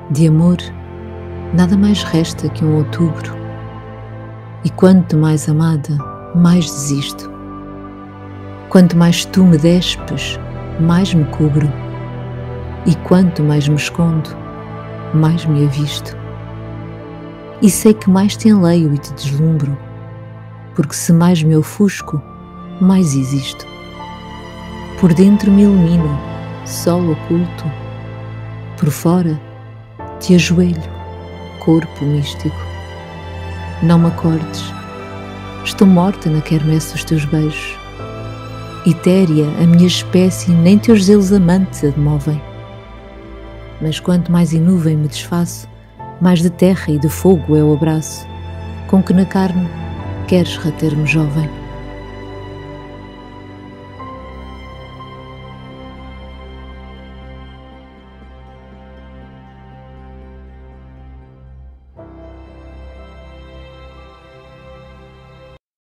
De amor, nada mais resta que um outubro, e quanto mais amada, mais desisto. Quanto mais tu me despes, mais me cubro, e quanto mais me escondo, mais me avisto. E sei que mais te enleio e te deslumbro, porque se mais me ofusco, mais existo. Por dentro me ilumino, sol oculto, por fora te ajoelho, corpo místico. Não me acordes, estou morta na quermesse dos teus beijos. Etérea, a minha espécie, nem teus zelos amantes a demovem. Mas quanto mais em nuvem me desfaço, mais de terra e de fogo é o abraço, com que na carne queres reter-me jovem.